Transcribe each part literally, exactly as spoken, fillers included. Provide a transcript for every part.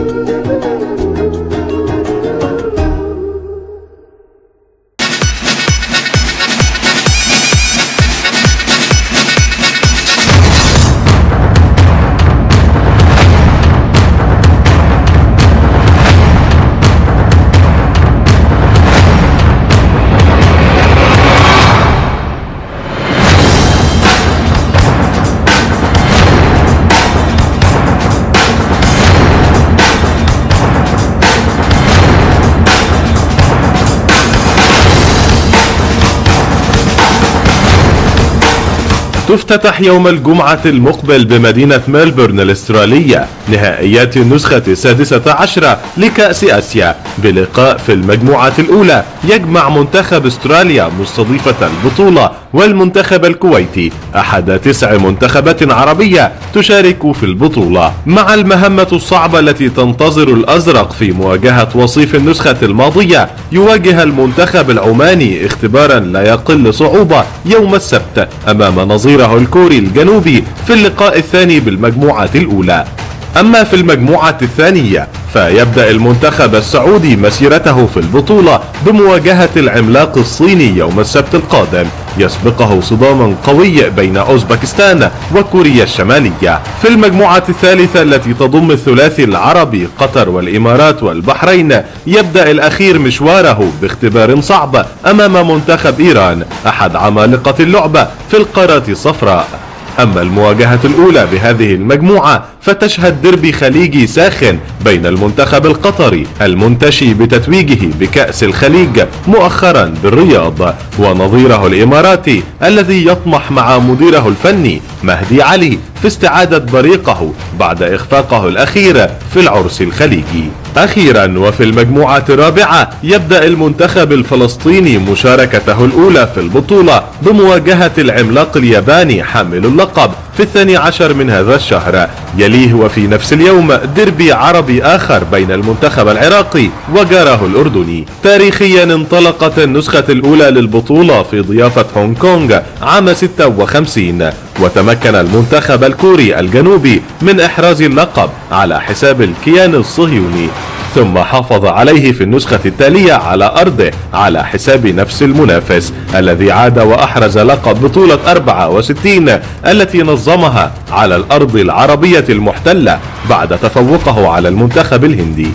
تفتتح يوم الجمعة المقبل بمدينة ملبورن الأسترالية نهائيات النسخة السادسة عشرة لكأس آسيا بلقاء في المجموعة الأولى يجمع منتخب أستراليا مستضيفة البطولة والمنتخب الكويتي أحد تسع منتخبات عربية تشارك في البطولة، مع المهمة الصعبة التي تنتظر الأزرق في مواجهة وصيف النسخة الماضية. يواجه المنتخب العماني اختبارا لا يقل صعوبة يوم السبت أمام نظيره الكوري الجنوبي في اللقاء الثاني بالمجموعة الأولى. أما في المجموعة الثانية فيبدأ المنتخب السعودي مسيرته في البطولة بمواجهة العملاق الصيني يوم السبت القادم، يسبقه صدام قوي بين أوزبكستان وكوريا الشمالية. في المجموعة الثالثة التي تضم الثلاثي العربي قطر والإمارات والبحرين يبدأ الأخير مشواره باختبار صعب أمام منتخب إيران أحد عمالقة اللعبة في القارة الصفراء. أما المواجهة الأولى بهذه المجموعة فتشهد ديربي خليجي ساخن بين المنتخب القطري المنتشي بتتويجه بكأس الخليج مؤخرا بالرياض ونظيره الإماراتي الذي يطمح مع مديره الفني مهدي علي في استعادة بريقه بعد إخفاقه الأخير في العرس الخليجي. أخيرا وفي المجموعة الرابعة يبدأ المنتخب الفلسطيني مشاركته الأولى في البطولة بمواجهة العملاق الياباني حامل اللقب في الثاني عشر من هذا الشهر. يليه وفي نفس اليوم ديربي عربي آخر بين المنتخب العراقي وجاره الأردني. تاريخيا انطلقت النسخة الأولى للبطولة في ضيافة هونغ كونغ عام ستة وخمسين، وتمكن المنتخب الكوري الجنوبي من إحراز اللقب على حساب الكيان الصهيوني، ثم حافظ عليه في النسخة التالية على أرضه على حساب نفس المنافس الذي عاد وأحرز لقب بطولة أربعة وستين التي نظمها على الأرض العربية المحتلة بعد تفوقه على المنتخب الهندي.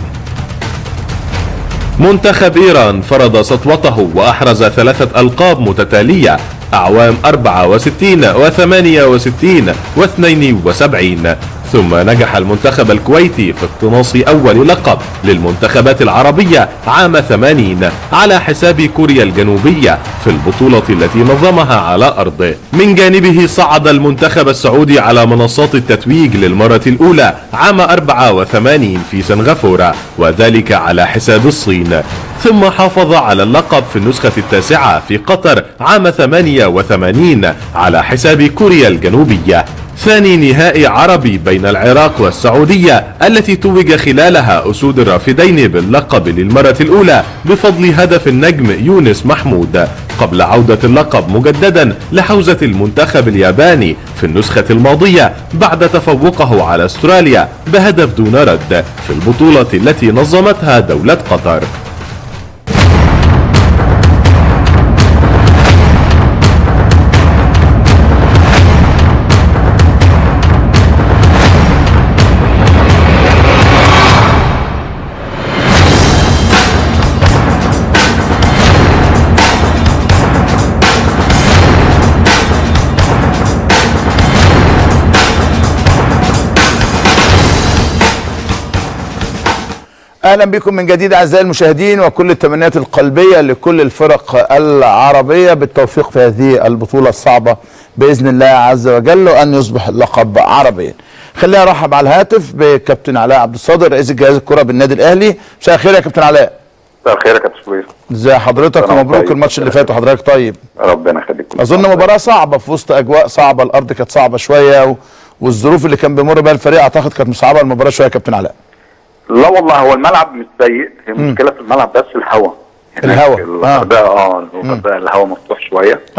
منتخب إيران فرض سطوته وأحرز ثلاثة ألقاب متتالية أعوام أربعة وستين وثمانية وستين واثنين وسبعين، ثم نجح المنتخب الكويتي في اقتناص أول لقب للمنتخبات العربية عام ثمانين على حساب كوريا الجنوبية في البطولة التي نظمها على أرضه. من جانبه صعد المنتخب السعودي على منصات التتويج للمرة الأولى عام أربعة وثمانين في سنغافورة وذلك على حساب الصين، ثم حافظ على اللقب في النسخة التاسعة في قطر عام ثمانية وثمانين على حساب كوريا الجنوبية. ثاني نهائي عربي بين العراق والسعودية التي توج خلالها أسود الرافدين باللقب للمرة الأولى بفضل هدف النجم يونس محمود، قبل عودة اللقب مجددا لحوزة المنتخب الياباني في النسخة الماضية بعد تفوقه على استراليا بهدف دون رد في البطولة التي نظمتها دولة قطر. اهلا بكم من جديد اعزائي المشاهدين، وكل التمنيات القلبيه لكل الفرق العربيه بالتوفيق في هذه البطوله الصعبه باذن الله عز وجل، وان يصبح اللقب عربيا. خلينا ارحب على الهاتف بكابتن علاء عبد الصادر رئيس جهاز الكره بالنادي الاهلي. مساء الخير يا كابتن علاء. مساء الخير يا كابتن شوبير. ازي حضرتك ومبروك طيب. الماتش اللي فات وحضرتك طيب. ربنا يخليك. اظن مباراه صعبه في وسط اجواء صعبه، الارض كانت صعبه شويه و... والظروف اللي كان بيمر بها الفريق اعتقد كانت مصعبه المباراه شويه يا كابتن علاء. لا والله هو الملعب مش سيء، هي المشكله في الملعب بس الهواء. الهواء اه اه الهواء مفتوح شويه. اه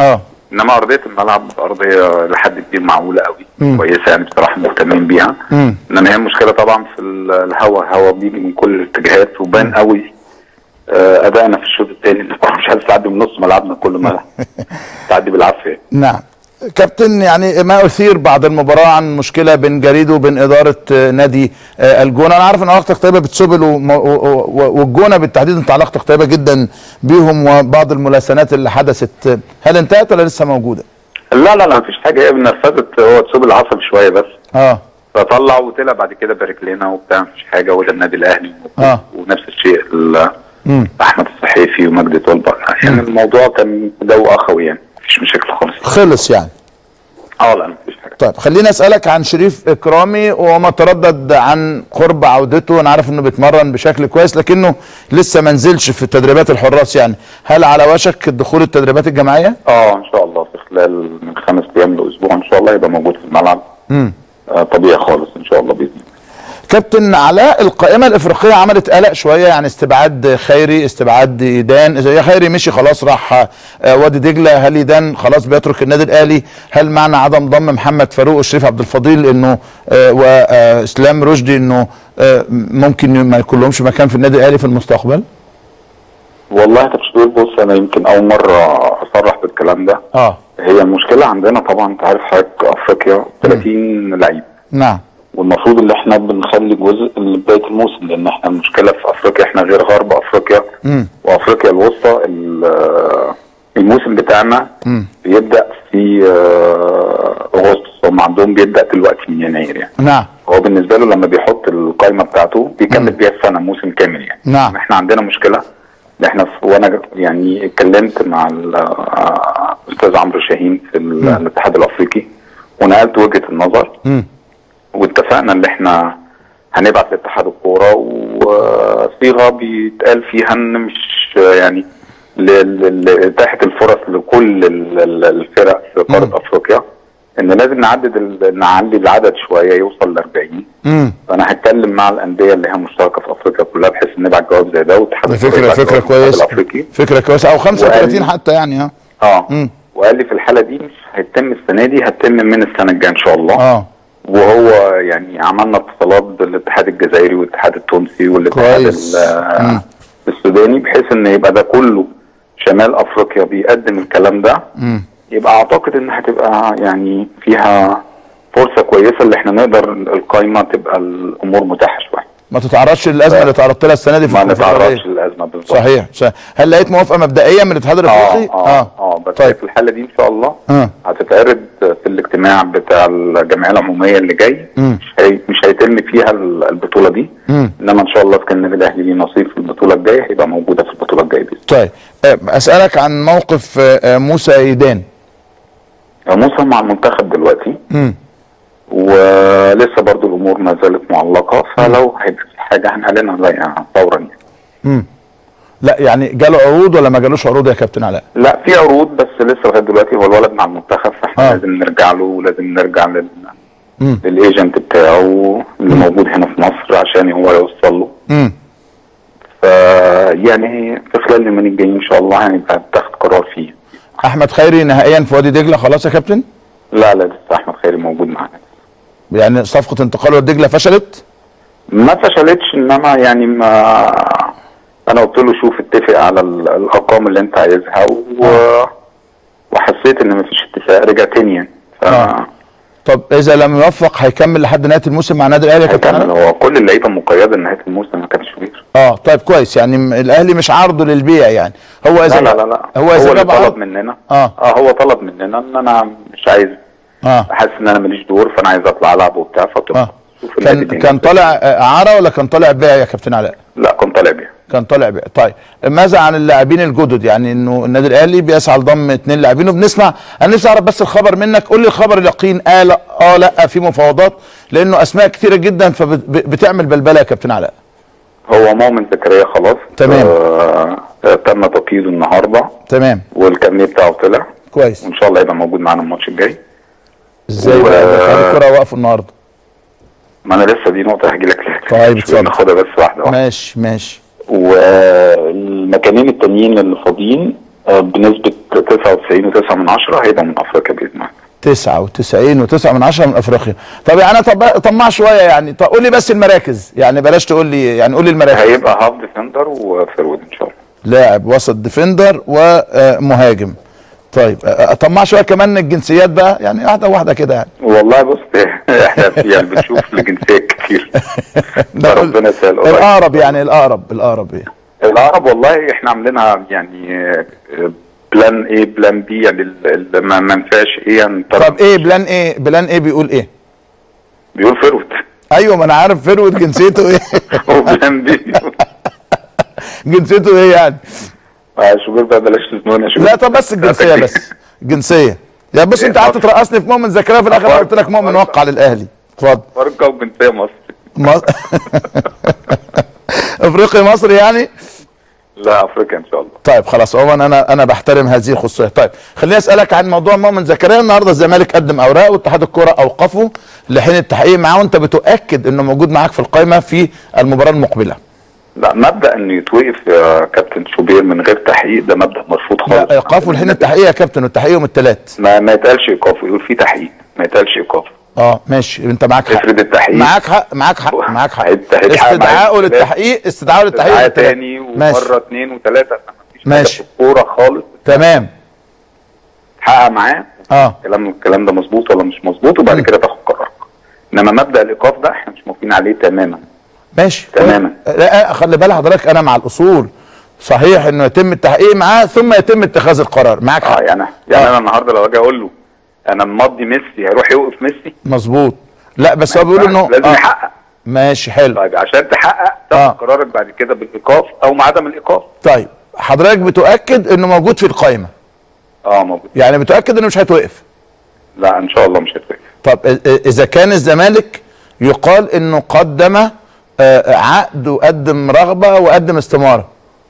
انما ارضيه الملعب ارضيه لحد كبير معقوله قوي، كويسه يعني بصراحه مهتمين بيها. مم. انما هي المشكله طبعا في الهواء، الهواء بيجي من كل الاتجاهات وبان قوي آه ادائنا في الشوط الثاني مش عارف تعدي من نص ملعبنا كل ملعب تعدي بالعافيه. نعم كابتن، يعني ما اثير بعد المباراه عن مشكله بين جريده وبين اداره نادي الجونه. انا عارف ان علاقتك طيبه بتسوبل والجونه بالتحديد انت علاقتك طيبه جدا بيهم، وبعض الملاسنات اللي حدثت هل انتهت ولا لسه موجوده؟ لا لا لا مفيش حاجه، هي اتنفذت، هو تسوبل عصب شويه بس اه فطلع وطلع بعد كده بارك لنا وبتاع، مفيش حاجه، وده النادي الاهلي اه ونفس الشيء احمد الصحيفي ومجدي طلبه، يعني الموضوع كان جو اخوي يعني مفيش مشاكل خالص. خلص يعني؟ اه لا مفيش حاجه. طيب خليني اسالك عن شريف اكرامي وما تردد عن قرب عودته، انا عارف انه بيتمرن بشكل كويس لكنه لسه ما نزلش في التدريبات الحراس، يعني هل على وشك دخول التدريبات الجماعيه؟ اه ان شاء الله في خلال من خمس ايام لاسبوع ان شاء الله يبقى موجود في الملعب. امم آه طبيعي خالص ان شاء الله باذن الله. كابتن علاء، القائمه الافريقيه عملت قلق شويه، يعني استبعاد خيري، استبعاد ايدان، اذا خيري مشي خلاص راح وادي دجله، هل ايدان خلاص بيترك النادي الاهلي؟ هل معنى عدم ضم محمد فاروق وشريف عبد الفضيل انه واسلام رشدي انه ممكن ما يكون لهمش مكان في النادي الاهلي في المستقبل؟ والله يا كابتن بص، انا يمكن اول مره اصرح بالكلام ده. اه هي المشكله عندنا طبعا، انت عارف حضرتك افريقيا ثلاثين لعيب. نعم. والمفروض ان احنا بنخلي جزء لبدايه الموسم، لان احنا المشكله في افريقيا احنا غير غرب افريقيا مم. وافريقيا الوسطى. الموسم بتاعنا مم. بيبدا في اغسطس، هم عندهم بيبدا دلوقتي من يناير يعني. نعم. هو بالنسبه له لما بيحط القائمه بتاعته بيكمل بيها السنه موسم كامل يعني. نعم. احنا عندنا مشكله، احنا وانا يعني اتكلمت مع الاستاذ عمرو شاهين في الاتحاد الافريقي ونقلت وجهه النظر. مم. واتفقنا ان احنا هنبعت لاتحاد الكوره وصيغه بيتقال فيها ان مش يعني اتاحه الفرص لكل الفرق في قاره افريقيا، ان لازم نعدد نعلي العدد شويه يوصل ل أربعين. امم فانا هتكلم مع الانديه اللي هي مشتركه في افريقيا كلها بحيث ان نبعت جواب زي ده، واتحاد فكره فكره كويسه فكره كويسه او خمسة وثلاثين حتى يعني. اه اه مم. وقال لي في الحاله دي مش هيتم السنه دي، هتتم من السنه الجايه ان شاء الله. اه وهو يعني عملنا اتصالات بالاتحاد الجزائري والاتحاد التونسي والاتحاد السوداني بحيث ان يبقى ده كله شمال افريقيا بيقدم الكلام ده. مم. يبقى اعتقد ان هتبقى يعني فيها فرصه كويسه اللي احنا نقدر القايمه تبقى الامور متاحه شويه، ما تتعرضش للازمه ف... اللي تعرضت لها السنه دي في ما نتعرضش للازمه بالظبط. صحيح. صحيح. هل لقيت موافقه مبدئيه من الاتحاد الافريقي؟ اه اه اه, آه بس طيب. في الحاله دي ان شاء الله آه. هتتعرض في الاجتماع بتاع الجمعيه العموميه اللي جاي. مم. مش هي... مش هيتم فيها البطوله دي. مم. انما ان شاء الله كان النادي الاهلي ليه نصيب في البطوله الجايه هيبقى موجوده في البطوله الجايه دي. طيب اسالك عن موقف موسى ايدان. موسى مع المنتخب دلوقتي. امم ولسه برضو الامور ما زالت معلقه، فلو هيبقى في حاجه هنعلنها يعني فورا يعني. امم لا يعني جاله عروض ولا ما جالوش عروض يا كابتن علاء؟ لا في عروض بس لسه لغايه دلوقتي هو الولد مع المنتخب، فاحنا آه. لازم نرجع له ولازم نرجع لل للايجنت بتاعه اللي مم. موجود هنا في مصر عشان هو يوصل له. امم ف يعني في خلال اليومين الجايين ان شاء الله هنبقى تاخد قرار فيه. احمد خيري نهائيا في وادي دجله خلاص يا كابتن؟ لا لا لسه احمد خيري موجود معانا. يعني صفقه انتقال وادي دجله فشلت؟ ما فشلتش، انما يعني ما انا قلت له شوف اتفق على الارقام اللي انت عايزها و... آه. وحسيت ان مفيش اتفاق رجع تاني يعني. ف... آه. طب اذا لم يوفق هيكمل لحد نهايه الموسم مع النادي الاهلي يا كابتن؟ هيكمل، هو كل اللعيبه مقيده لنهايه الموسم ما كانش كبير. اه طيب كويس، يعني الاهلي مش عارضه للبيع يعني. هو اذا لا لا لا هو اذا هو طلب مننا اه اه هو طلب مننا ان انا مش عايز اه حاسس ان انا ماليش دور فانا عايز اطلع العب وبتاع فطلع. اه كان كان طالع اعاره ولا كان طالع بيع يا كابتن علاء؟ لا كان طالع بيع. كان طالع بيع. طيب ماذا عن اللاعبين الجدد؟ يعني انه النادي الاهلي بيسعى لضم اثنين لاعبين وبنسمع، انا نفسي اعرف بس الخبر منك، قول لي الخبر اليقين اه لا اه لا في مفاوضات، لانه اسماء كثيره جدا فبتعمل بلبله يا كابتن علاء. هو مؤمن زكريا خلاص تمام. آه تم تقييده النهارده تمام، والكارنيه بتاعه طلع كويس وان شاء الله يبقى موجود معانا الماتش الجاي. ازاي بقى و... الكره واقفه النهارده؟ ما انا لسه دي نقطه هجي لك لها. طيب اتفضل ناخدها بس واحده واحده. ماشي ماشي. والمكانين التانيين اللي فاضيين بنسبه تسعة وتسعين وتسعة من عشرة هيبقى من افريقيا باذن الله. تسعة وتسعين وتسعة من عشرة من افريقيا. طب يعني انا طب طماع شويه يعني، طب قول لي بس المراكز يعني، بلاش تقول لي يعني، قول لي المراكز. هيبقى هاف ديفندر وفيرود ان شاء الله. لاعب وسط ديفندر ومهاجم. طيب طماع شويه كمان الجنسيات بقى يعني، واحده واحده كده يعني. والله بص احنا يعني بنشوف لجنسيات كتير. ربنا يسهل. الاقرب يعني، الاقرب الاقرب ايه؟ العرب والله احنا عاملينها يعني بلان ايه بلان بي يعني ما ينفعش ايه يعني. طب ايه بلان ايه؟ بلان ايه بيقول ايه؟ بيقول فيرود. ايوه ما انا عارف فيرود جنسيته ايه. هو بلان بي جنسيته ايه يعني؟ اه شوف بقى بلاش تزنوني. لا طب بس الجنسيه بس الجنسيه يعني. بص انت قعدت ترقصني في مؤمن زكريا في الاخر قلت لك مؤمن وقع للاهلي. اتفضل. فرقه وجنسيه مصر. مصر افريقي مصري يعني؟ لا افريقيا ان شاء الله. طيب خلاص هو انا انا بحترم هذه الخصوصيه. طيب خليني اسالك عن موضوع مؤمن زكريا. النهارده الزمالك قدم اوراق واتحاد الكوره اوقفه لحين التحقيق معاه، وانت بتؤكد انه موجود معاك في القائمه في المباراه المقبله. لا مبدا انه يتوقف يا كابتن شوبير من غير تحقيق ده مبدا مرفوض خالص. لا ايقافه لحين التحقيق يا كابتن، والتحقيق يوم الثلاث. ما ما يتقالش ايقافه، يقول في تحقيق، ما يتقالش ايقافه. اه ماشي انت معاك حق. افرض التحقيق معاك حق معاك حق معاك حق. استدعائه للتحقيق استدعائه للتحقيق استدعاء تاني ومره اثنين وثلاثه. ماشي. الكوره خالص. تمام. تحقق معاه. اه الكلام الكلام ده مظبوط ولا مش مظبوط، وبعد كده تاخد قرار. انما مبدا الايقاف ده احنا مش موافقين عليه تماما. ماشي تماما. لا خلي بالك حضرتك انا مع الاصول. صحيح انه يتم التحقيق معاه ثم يتم اتخاذ القرار. معاك حق. اه يعني يعني آه. انا النهارده لو اجي اقول له انا ممضي ميسي هيروح يوقف ميسي؟ مظبوط. لا بس هو بيقول انه لازم آه. يحقق. ماشي حلو. طيب عشان تحقق تاخد آه. قرارك بعد كده بالايقاف او مع عدم الايقاف. طيب حضرتك بتؤكد انه موجود في القائمه؟ اه موجود. يعني بتؤكد انه مش هيتوقف؟ لا ان شاء الله مش هيتوقف. طب اذا كان الزمالك يقال انه قدم عقد وقدم رغبه وقدم استماره.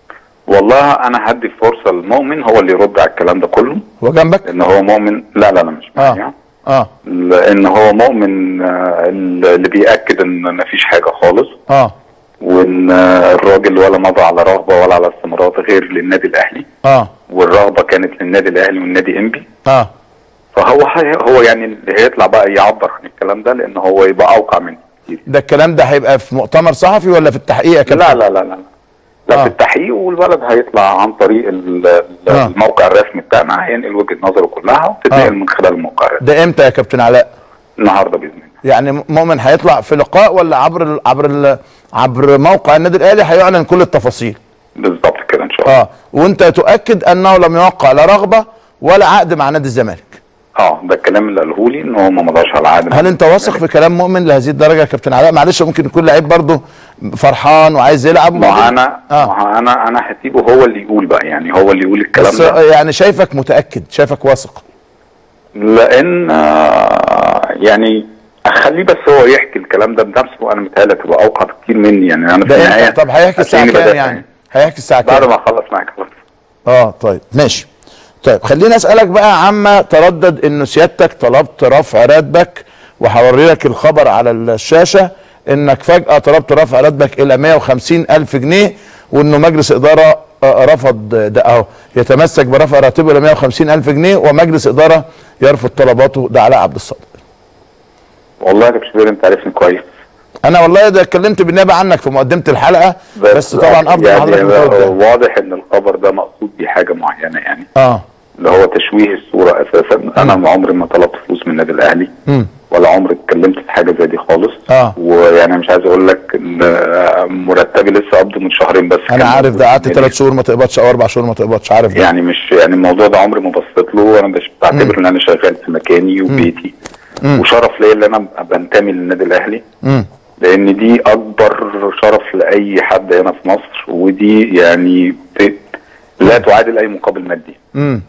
والله انا هدي فرصه للمؤمن هو اللي يرد على الكلام ده كله. هو جنبك؟ ان هو مؤمن. لا لا لا مش معايا. اه اه لان هو مؤمن اللي بياكد ان مفيش حاجه خالص. اه وان الراجل ولا مضى على رغبه ولا على استمارات غير للنادي الاهلي. اه والرغبه كانت للنادي الاهلي والنادي انبي. اه فهو هو يعني اللي هيطلع بقى يعبر عن الكلام ده لان هو يبقى اوقع منه كتير. ده الكلام ده هيبقى في مؤتمر صحفي ولا في التحقيق يا كابتن؟ لا لا لا لا لا آه. في التحقيق، والولد هيطلع عن طريق آه. الموقع الرسمي بتاعنا، هينقل وجهه نظره كلها وتتنقل آه. من خلال الموقع الرسمي. ده امتى يا كابتن علاء؟ النهارده باذن الله. يعني مؤمن هيطلع في لقاء ولا عبر ال عبر ال عبر موقع النادي الاهلي هيعلن كل التفاصيل؟ بالظبط كده ان شاء الله. اه وانت تؤكد انه لم يوقع لا رغبه ولا عقد مع نادي الزمالك؟ اه ده الكلام اللي قاله لي ان هو ما مضاش على عقد. هل انت واثق في كلام مؤمن لهذه الدرجه يا كابتن علاء؟ معلش ممكن يكون لعيب برضه فرحان وعايز يلعب. ما انا آه. ما انا انا هسيبه هو اللي يقول بقى، يعني هو اللي يقول الكلام بس ده. يعني شايفك متاكد، شايفك واثق. لان آه يعني اخليه بس هو يحكي الكلام ده بنفسه، وانا متهيألي تبقى اوقع كتير مني يعني. انا في النهايه طب هيحكي الساعه كام يعني؟ هيحكي الساعه كام؟ بعد ما اخلص معاك خلاص. اه طيب ماشي. طيب خليني اسالك بقى عما تردد انه سيادتك طلبت رفع راتبك، وهوري لك الخبر على الشاشه انك فجاه طلبت رفع راتبك الى مئة وخمسين الف جنيه، وانه مجلس اداره رفض ده اهو، يتمسك برفع راتبه الى مئة وخمسين الف جنيه ومجلس اداره يرفض طلباته. ده علاء عبد الصادق. والله يا كابتن انت عارفني كويس. انا والله ده اتكلمت بالنيابه عنك في مقدمه الحلقه، بس, بس طبعا افضل يعني حضرتك واضح ان الخبر ده مقصود بيه حاجه معينه يعني. اه اللي هو تشويه الصوره اساسا. انا ما عمري ما طلبت فلوس من النادي الاهلي م. ولا عمري اتكلمت في حاجه زي دي خالص. اه ويعني مش عايز اقول لك ان مرتبي لسه قبضه من شهرين بس. انا عارف ده، قعدت ثلاث شهور ما تقبضش او اربع شهور ما تقبضش، عارف ده. يعني مش يعني الموضوع ده عمري ما بصيت له، وانا مش بعتبر ان انا شغال في مكاني وبيتي. م. وشرف ليا ان انا بنتمي للنادي الاهلي. م. لان دي اكبر شرف لاي حد هنا في مصر، ودي يعني لا تعادل اي مقابل مادي. امم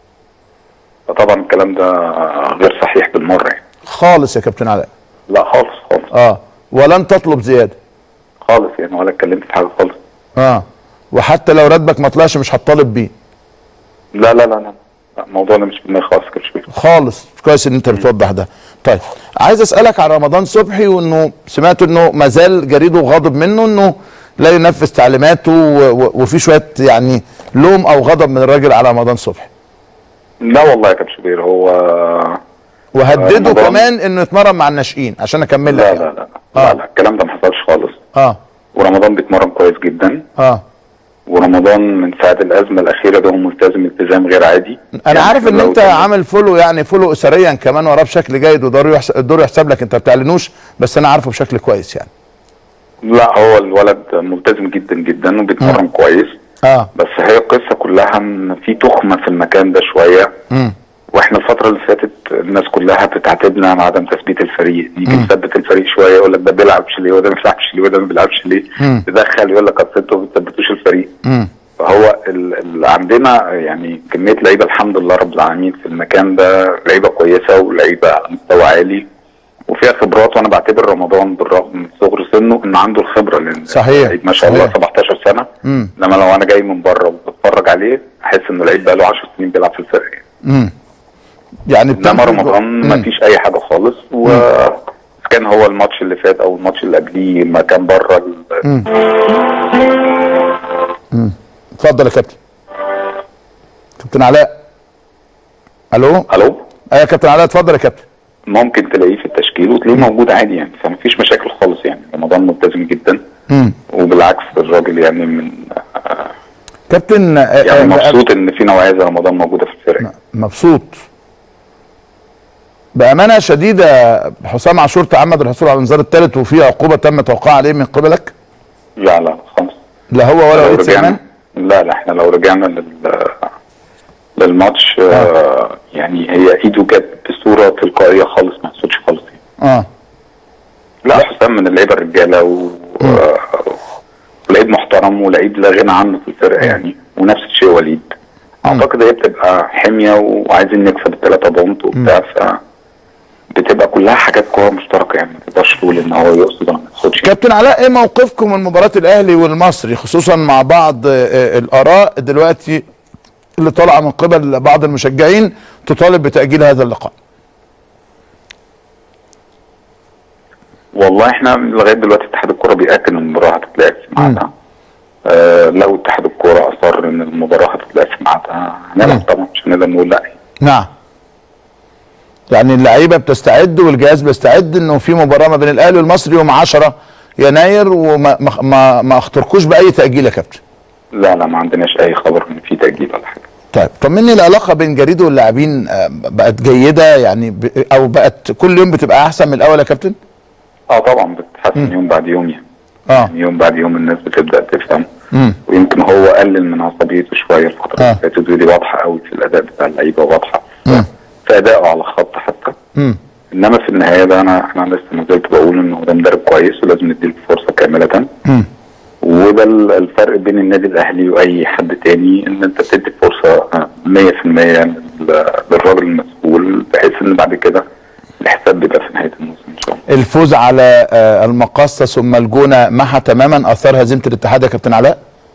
فطبعا الكلام ده غير صحيح بالمره يعني. خالص يا كابتن علاء. لا خالص خالص. اه ولن تطلب زياده خالص يعني، ولا اتكلمت في حاجه خالص. اه وحتى لو راتبك ما طلعش مش هتطالب بيه؟ لا لا لا لا الموضوع ده مش في دماغي خالص. كده خالص. كويس ان انت بتوضح ده. طيب عايز اسالك عن رمضان صبحي، وانه سمعت انه ما زال جريده غاضب منه انه لا ينفذ تعليماته، وفي شويه يعني لوم او غضب من الراجل على رمضان صبحي؟ لا والله يا كابتن شوبير، هو وهدده رمضان كمان انه يتمرن مع الناشئين عشان اكمل لك. لا يعني. لا لا آه. لا, لا الكلام ده ما حصلش خالص. اه ورمضان بيتمرن كويس جدا. اه ورمضان من ساعه الازمه الاخيره ده هو ملتزم التزام غير عادي. انا يعني عارف ان انت عامل فولو، يعني فولو اسريا كمان وراه بشكل جيد، ودور يحسب الدور يحسب لك، انت ما بتعلنوش بس انا عارفه بشكل كويس يعني. لا هو الولد ملتزم جدا جدا وبيتمرن كويس. اه بس هي القصه كلها ان في تخمه في المكان ده شويه. امم واحنا الفتره اللي فاتت الناس كلها بتعاتبنا على عدم تثبيت الفريق، يجي يثبت الفريق شويه يقول لك ده بيلعبش ليه وده ما بيلعبش ليه وده ما بيلعبش ليه، تدخل يقول لك اصل انتوا ما بتثبتوش الفريق. امم فهو اللي عندنا يعني كميه لعيبه الحمد لله رب العالمين في المكان ده، لعيبه كويسه ولعيبه على مستوى عالي وفيها خبرات، وانا بعتبر رمضان بالرغم من صغر سنه ان عنده الخبره، لان صحيح ما شاء الله سبعتاشر سنه. امم انما لو انا جاي من بره وبتفرج عليه احس انه لعيب بقى له عشر سنين بيلعب في الفرق. امم يعني انما رمضان ما فيش اي حاجه خالص. و كان هو الماتش اللي فات او الماتش اللي قبليه ما كان بره. امم اتفضل يا كابتن. كابتن علاء. الو الو ايوه يا كابتن علاء، اتفضل يا كابتن. ممكن تلاقيه في التشكيل وتلاقيه موجود عادي يعني، فما فيش مشاكل خالص يعني. رمضان ملتزم جدا. امم وبالعكس الراجل يعني من كابتن يعني مبسوط ان في نوعيه زي رمضان موجوده في الفرقه. مبسوط بامانه شديده. حسام عاشور تعمد الحصول على الانذار الثالث وفي عقوبه تم توقيعها عليه من قبلك؟ لا لا خالص. لا هو ولا وليد سليمان؟ لا لا احنا لو رجعنا لل للماتش آه. يعني هي ايده جت بصوره تلقائيه خالص، ما حصلش خالص يعني. اه لا حسام من اللعيبه الرجاله و... ولعيب محترم ولعيب لا غنى عنه في الفرقه يعني. ونفس الشيء وليد. اعتقد هي بتبقى حميه وعايزين نكسب الثلاثه بونت وبتاع، ف بتبقى كلها حاجات كوره مشتركه يعني. ما تقدرش تقول ان هو يقصد ولا ما يقصدش. كابتن علاء، ايه موقفكم من مباراه الاهلي والمصري، خصوصا مع بعض الاراء دلوقتي اللي طالعه من قبل بعض المشجعين تطالب بتاجيل هذا اللقاء؟ والله احنا لغايه دلوقتي اتحاد الكوره بيأكد ان المباراه هتتلعب في ميعادها. آه لو اتحاد الكوره اصر ان المباراه هتتلعب في ميعادها هنلعب طبعا، مش هنقدر نقول لا. نعم. يعني اللعيبه بتستعد والجهاز بيستعد انه في مباراه ما بين الاهلي والمصري يوم عشرة يناير، وما ما ما, ما اختركوش باي تاجيل يا كابتن؟ لا لا ما عندناش اي خبر ان في تاجيل ولا حاجه. طيب طمني، العلاقه بين جريدة واللاعبين بقت جيده يعني او بقت كل يوم بتبقى احسن من الاول يا كابتن؟ اه طبعا بتتحسن يوم بعد يوم يعني. اه يعني يوم بعد يوم الناس بتبدا تفهم. امم ويمكن هو قلل من عصبيته شويه الفتره اللي فاتت، ودي واضحه قوي في الاداء بتاع اللعيبه، واضحه في ادائه على الخط حتى. امم انما في النهايه ده انا احنا لسه ما زلت بقول انه ده مدرب كويس ولازم نديله فرصه كامله. امم وده الفرق بين النادي الاهلي واي حد تاني، ان انت بتدي فرصه مية في المية للراجل المسؤول، بحيث ان بعد كده الحساب بيبقى في نهايه الموسم ان شاء الله. الفوز على المقاصه ثم الجونه محى تماما اثار هزيمه الاتحاد يا كابتن علاء؟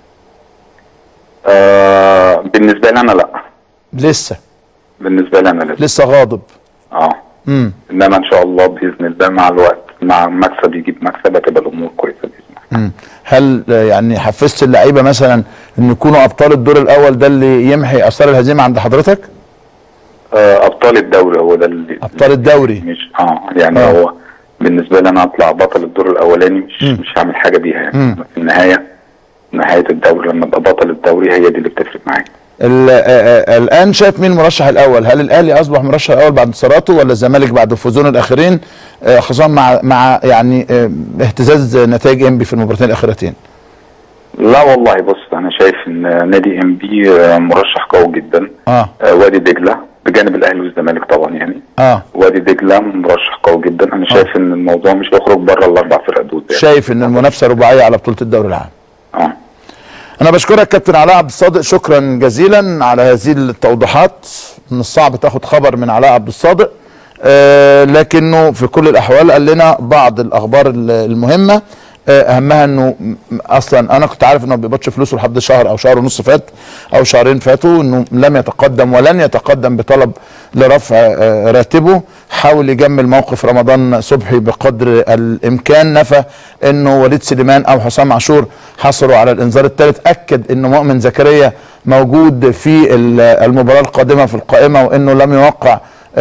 آه بالنسبه لي انا لا. لسه؟ بالنسبه لي انا لسه لسه غاضب. اه امم انما ان شاء الله باذن الله مع الوقت مع مكسب يجيب مكسب هتبقى الامور كويسه باذن الله. امم هل يعني حفزت اللعيبه مثلا ان يكونوا ابطال الدور الاول ده اللي يمحي اثار الهزيمه عند حضرتك؟ آه ابطال الدوري هو ده اللي ابطال الدوري مش اه يعني آه. هو بالنسبه لي انا اطلع بطل الدور الاولاني مش مم. مش هعمل حاجه بيها يعني. مم. في النهايه نهايه الدوري لما ابقى بطل الدوري هي دي اللي بتفرق معايا. الان شايف مين المرشح الاول؟ هل الاهلي اصبح مرشح الاول بعد انتصاراته ولا الزمالك بعد فوزون الاخرين، خصوصا مع مع يعني اهتزاز نتائج انبي في المباراتين الاخيرتين؟ لا والله بص انا شايف ان نادي انبي مرشح قوي جدا. اه وادي دجله بجانب الاهلي والزمالك طبعا يعني. اه وادي دجله مرشح قوي جدا. انا شايف آه. ان الموضوع مش هيخرج بره الاربع فرق دول يعني. شايف ان المنافسه رباعيه على بطوله الدوري العام. اه أنا بشكرك كابتن علاء عبد الصادق، شكرا جزيلا على هذه التوضيحات. من الصعب تاخد خبر من علاء عبد الصادق، آه لكنه في كل الأحوال قال لنا بعض الأخبار المهمة. اهمها انه اصلا انا كنت عارف انه ما بيقبضش فلوسه لحد شهر او شهر ونص فات او شهرين فاتوا، انه لم يتقدم ولن يتقدم بطلب لرفع راتبه. حاول يجمل موقف رمضان صبحي بقدر الامكان، نفى انه وليد سليمان او حسام عاشور حصلوا على الانذار الثالث، اكد انه مؤمن زكريا موجود في المباراه القادمه في القائمه، وانه لم يوقع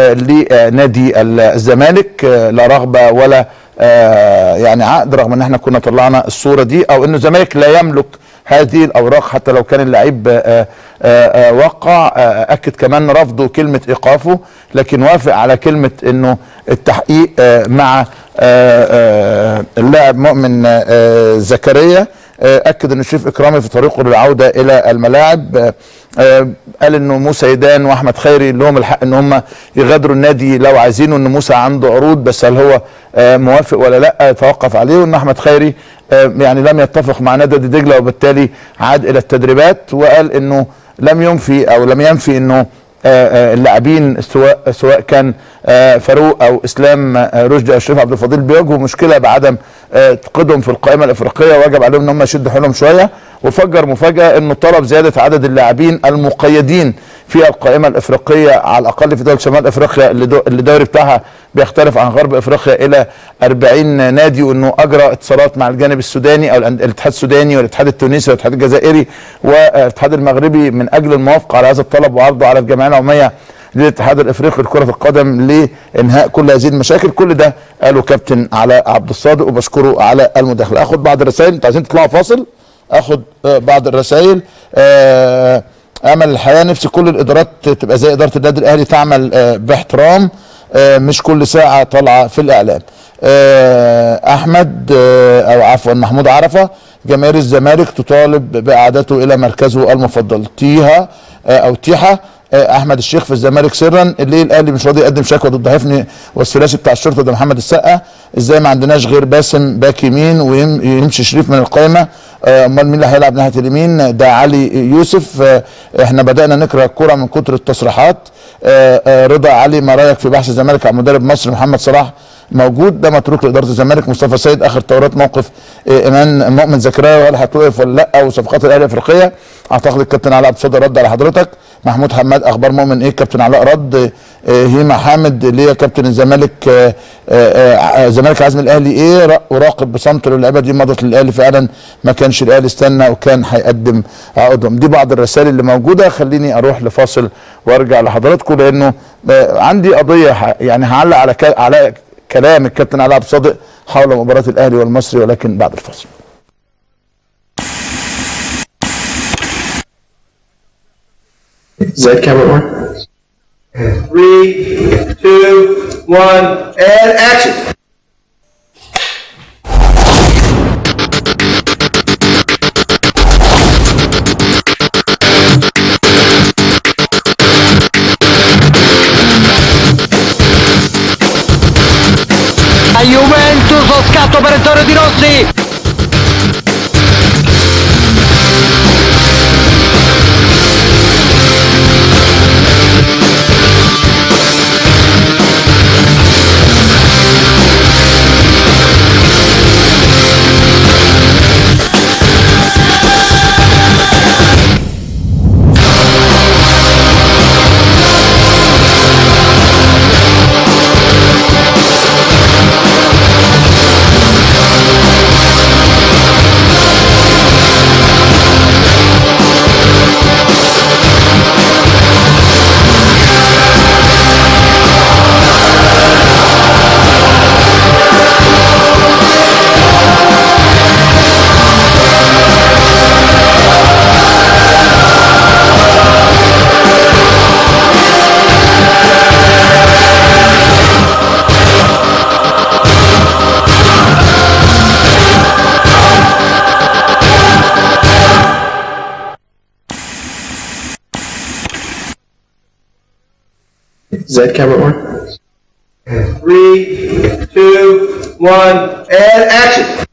لنادي الزمالك لا رغبه ولا آه يعني عقد، رغم ان احنا كنا طلعنا الصوره دي، او انه الزمالك لا يملك هذه الاوراق حتى لو كان اللعيب آه آه آه وقع. آه اكد كمان رفضه كلمه ايقافه، لكن وافق على كلمه انه التحقيق آه مع آه آه اللاعب مؤمن آه زكريا. آه اكد انه شريف اكرامي في طريقه للعوده الى الملاعب. آه آه قال انه موسى يدان واحمد خيري لهم الحق ان هم يغادروا النادي لو عايزينه، ان موسى عنده عروض بس هل هو آه موافق ولا لا توقف عليه، وان احمد خيري آه يعني لم يتفق مع نادي دجله وبالتالي عاد الى التدريبات. وقال انه لم ينفي او لم ينفي انه اللاعبين سواء سواء كان فاروق او اسلام رشدي او شريف عبد الفضيل بيواجهوا مشكله بعدم تقدم في القائمه الافريقيه، وجب عليهم ان هم يشدوا حيلهم شويه. وفجر مفاجاه انه طلب زياده عدد اللاعبين المقيدين في القائمه الافريقيه على الاقل في دول شمال افريقيا اللي دو الدوري بتاعها بيختلف عن غرب افريقيا الى أربعين نادي، وانه اجرى اتصالات مع الجانب السوداني او الاتحاد السوداني والاتحاد التونسي والاتحاد الجزائري والاتحاد المغربي من اجل الموافقه على هذا الطلب وعرضه على الجمعيه العموميه للاتحاد الافريقي لكره القدم لانهاء كل هذه المشاكل. كل ده قاله كابتن علاء عبد الصادق وبشكره على المداخله. اخد بعض الرسائل، انتوا عايزين تطلعوا فاصل؟ اخد بعض الرسائل. آه امل الحياه، نفسي كل الادارات تبقى زي اداره النادي الاهلي، تعمل آه باحترام، آه مش كل ساعه طالعه في الاعلام. آه احمد آه او عفوا محمود عرفه، جماهير الزمالك تطالب باعادته الى مركزه المفضل. تيها آه او تيحه احمد الشيخ في الزمالك سرا، اللي الاهلي مش راضي يقدم شكوى ضد حفني والثلاثي بتاع الشرطه ده محمد السقا. ازاي ما عندناش غير باسم باك يمين ويمشي شريف من القائمه؟ امال مين اللي هيلعب ناحيه اليمين؟ ده علي يوسف. احنا بدانا نكره الكوره من كتر التصريحات. رضا علي، ما رايك في بحث الزمالك عن مدرب مصري محمد صلاح موجود؟ ده متروك لاداره الزمالك. مصطفى سيد، اخر تورات موقف ايمان مؤمن زكريا ولا هتوقف ولا لا؟ وصفقات الاهلي الافريقيه اعتقد الكابتن علاء عبد الصادق رد على حضرتك. محمود حماد، اخبار مؤمن ايه؟ كابتن علاء رد. هيما حامد، اللي هي كابتن الزمالك الزمالك عزم الاهلي ايه؟ وراقب بصمت اللعيبه دي مضت للاهلي فعلا، ما كانش الاهلي استنى وكان هيقدم عقودهم. دي بعض الرسائل اللي موجوده. خليني اروح لفاصل وارجع لحضراتكم، لانه عندي قضيه يعني هعلق على على كلام الكابتن علاء عبد الصادق حول مباراه الاهلي والمصري، ولكن بعد الفاصل. Is that camera on? Three, two, one, and action! La Juventus, lo scatto per Antonio Di Rossi! Is that camera on? Three, two, one, and action!